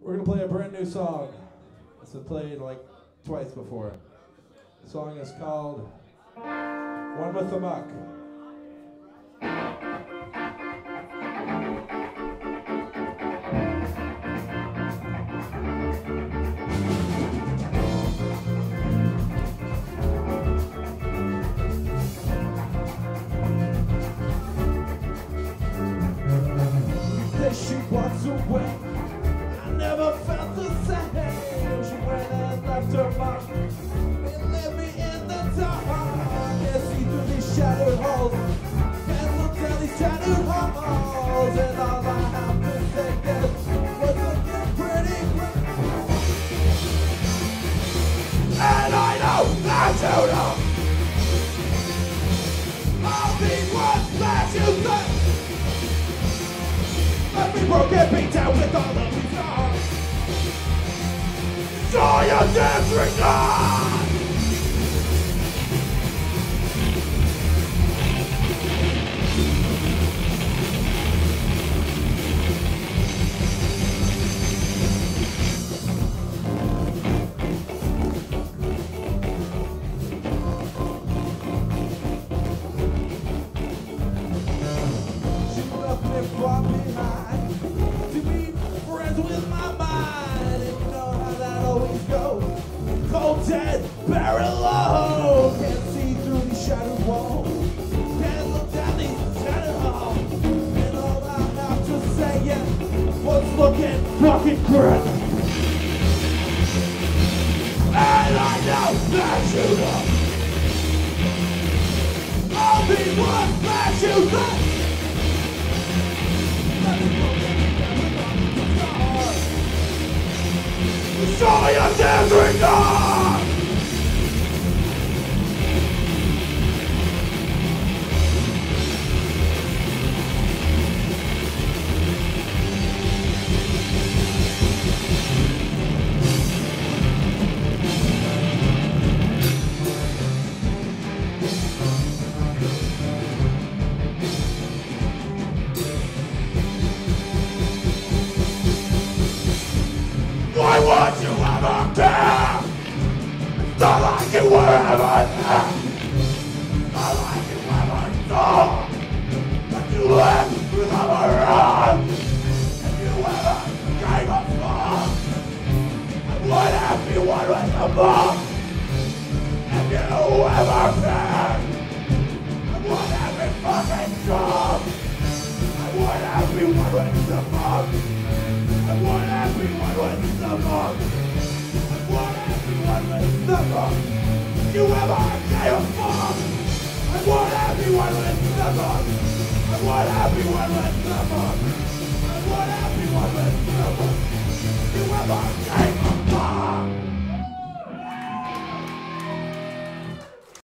We're gonna play a brand new song. It's been played like twice before. The song is called One with the Muck. She walks away. I never felt the same. She went and left her mark. It left me in the dark. Can't see through these shadowed halls. Can't look down these shadowed halls. And all I have to say is what's looking pretty great. And I know that you know all these words that you say. Let me broken beat down with all of these songs. Saw your disregard. She left me far behind. With my mind, and you know how that always goes. Cold, dead, barrel low. Can't see through these shattered walls. Can't look down these shattered halls. And all I have to say is what's looking fucking great. And I know that you know all the ones that you think. Saw your disregard. Why would you ever care? It's not like you were ever there. Not like you ever saw. But you left without a run. If you ever gave a fuck, I would have you one with the book. If you ever cared, I would have been fucking strong. I would have you one with the book. I want everyone with the book. I want everyone with the book. You ever gave a fuck? I want everyone with the book. I want everyone with the book. I want everyone with the book. You ever